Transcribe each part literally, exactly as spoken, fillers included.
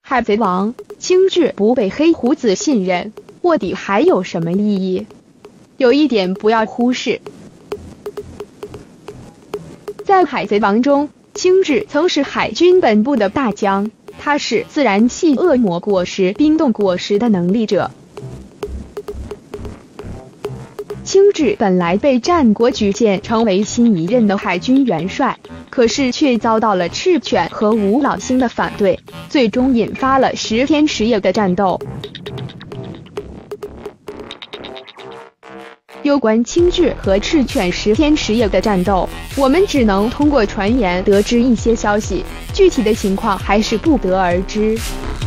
海贼王青雉不被黑胡子信任，卧底还有什么意义？有一点不要忽视，在海贼王中，青雉曾是海军本部的大将，他是自然系恶魔果实冰冻果实的能力者。青雉本来被战国举荐成为新一任的海军元帅，可是却遭到了赤犬和吴老星的反对，最终引发了十天十夜的战斗。有关青雉和赤犬十天十夜的战斗，我们只能通过传言得知一些消息，具体的情况还是不得而知。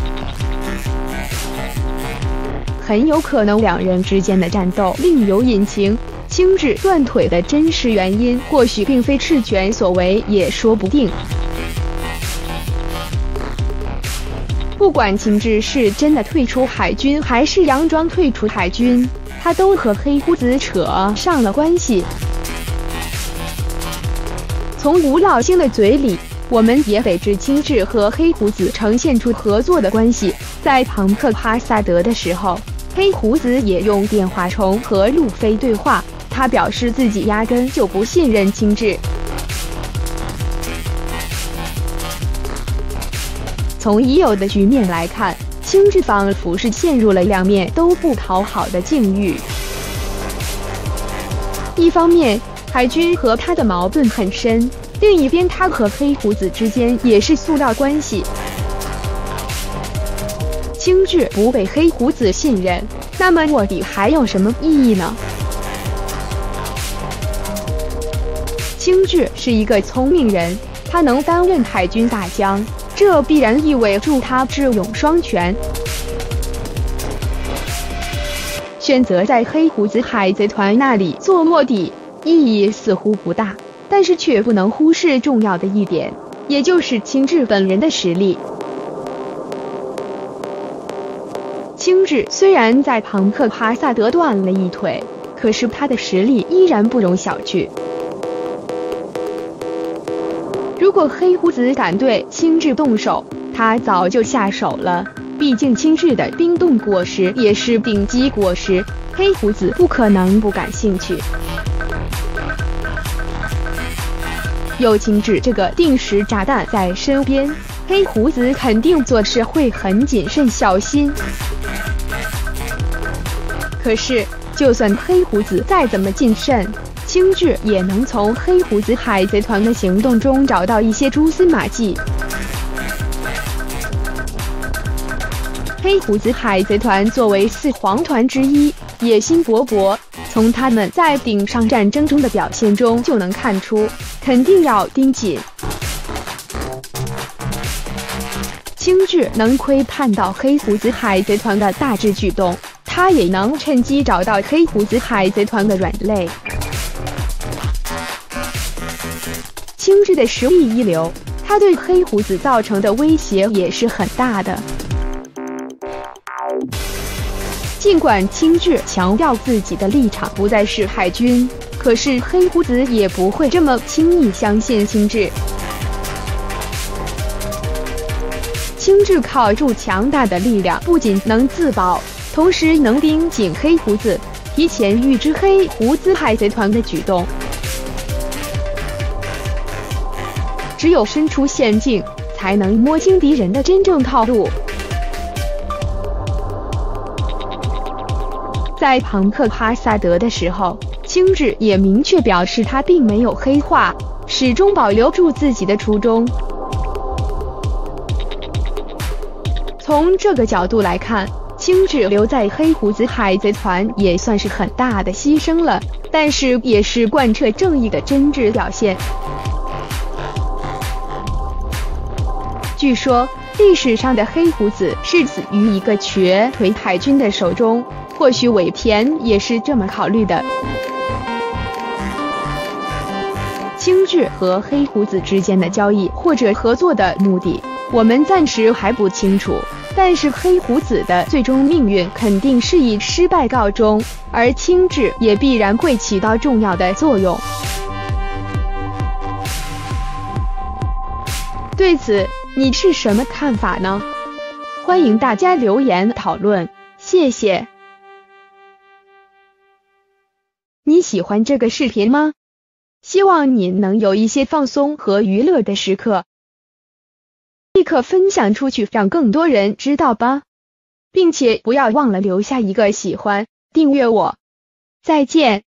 很有可能两人之间的战斗另有隐情，青雉断腿的真实原因或许并非赤犬所为，也说不定。不管青雉是真的退出海军，还是佯装退出海军，他都和黑胡子扯上了关系。从吴老星的嘴里，我们也得知青雉和黑胡子呈现出合作的关系。在庞克哈萨德的时候，黑胡子也用电话虫和路飞对话，他表示自己压根就不信任青雉。从已有的局面来看，青雉仿佛是陷入了两面都不讨好的境遇。一方面，海军和他的矛盾很深；另一边，他和黑胡子之间也是塑料关系。青雉不被黑胡子信任，那么卧底还有什么意义呢？青雉是一个聪明人，他能担任海军大将，这必然意味着他智勇双全。选择在黑胡子海贼团那里做卧底，意义似乎不大，但是却不能忽视重要的一点，也就是青雉本人的实力。青雉虽然在庞克哈萨德断了一腿，可是他的实力依然不容小觑。如果黑胡子敢对青雉动手，他早就下手了。毕竟青雉的冰冻果实也是顶级果实，黑胡子不可能不感兴趣。有青雉这个定时炸弹在身边，黑胡子肯定做事会很谨慎小心。可是，就算黑胡子再怎么谨慎，青雉也能从黑胡子海贼团的行动中找到一些蛛丝马迹。黑胡子海贼团作为四皇团之一，野心勃勃，从他们在顶上战争中的表现中就能看出，肯定要盯紧。青雉能窥探到黑胡子海贼团的大致举动，他也能趁机找到黑胡子海贼团的软肋。青雉的实力一流，他对黑胡子造成的威胁也是很大的。尽管青雉强调自己的立场不再是海军，可是黑胡子也不会这么轻易相信青雉。青雉靠住强大的力量，不仅能自保，同时能盯紧黑胡子，提前预知黑胡子海贼团的举动。只有身处险境，才能摸清敌人的真正套路。在庞克哈萨德的时候，青雉也明确表示他并没有黑化，始终保留住自己的初衷。从这个角度来看，青雉留在黑胡子海贼团也算是很大的牺牲了，但是也是贯彻正义的真挚表现。据说历史上的黑胡子是死于一个瘸腿海军的手中，或许尾田也是这么考虑的。青雉和黑胡子之间的交易或者合作的目的，我们暂时还不清楚，但是黑胡子的最终命运肯定是以失败告终，而青雉也必然会起到重要的作用。对此，你是什么看法呢？ 欢迎大家留言讨论，谢谢。你喜欢这个视频吗？希望你能有一些放松和娱乐的时刻，立刻分享出去，让更多人知道吧，并且不要忘了留下一个喜欢，订阅我。再见。